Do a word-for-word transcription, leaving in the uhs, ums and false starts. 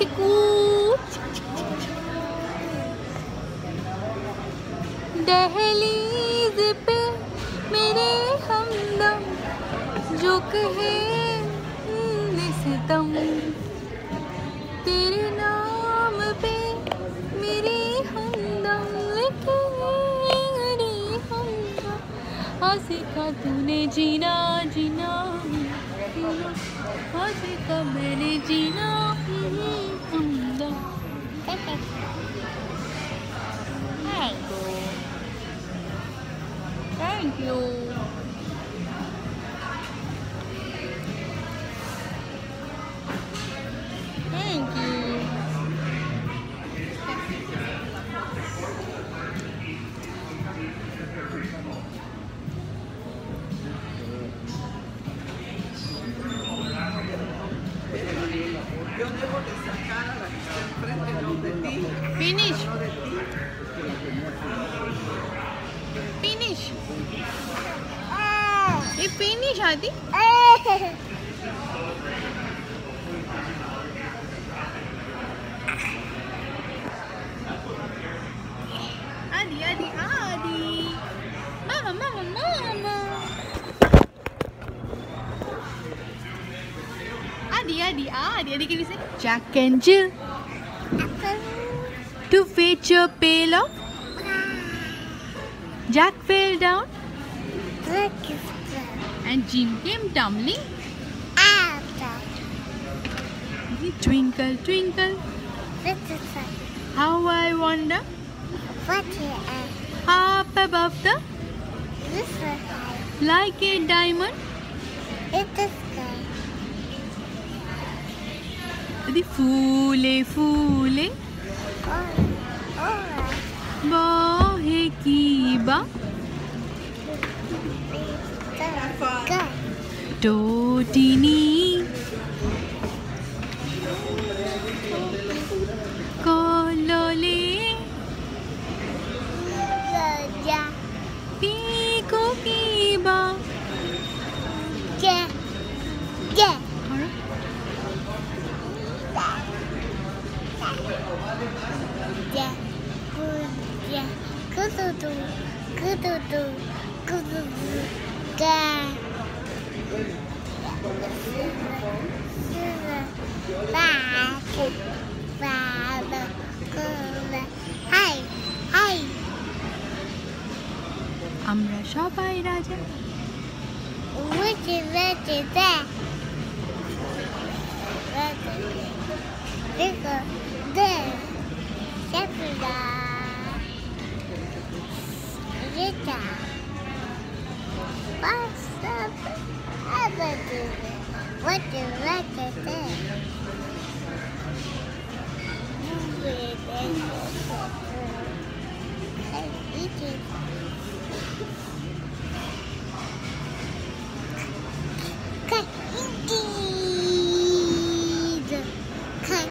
चिकू दहलीज पे मेरे हमदम जो कहे सितम तेरे नाम पे मेरे हमदम लिखे रे हमदम आसिका तूने जीना जीना आसिका मैंने जीना हमदम Thank you. Thank you. Yo debo de sacar a la que está enfrente, no de ti. Finish. No de ti. Finish. ये finish आदि. आदि आदि आदि. Mama mama mama. Adi Adi Adi Adi, can you say Jack and Jill to fetch a pail of. Jack fell down and Jim came tumbling. Twinkle twinkle how I wonder up above the like a diamond the फूले फूले बाहे की बा टोटिनी कोलोले pico की बा Kududu, kududu, kududu, ga. Bad, bad, good. Hi, hi. আমরা সবাই রাজা. Which is that? Is that? This, this, this. Rita, what's up? What do you like to say? Eat it.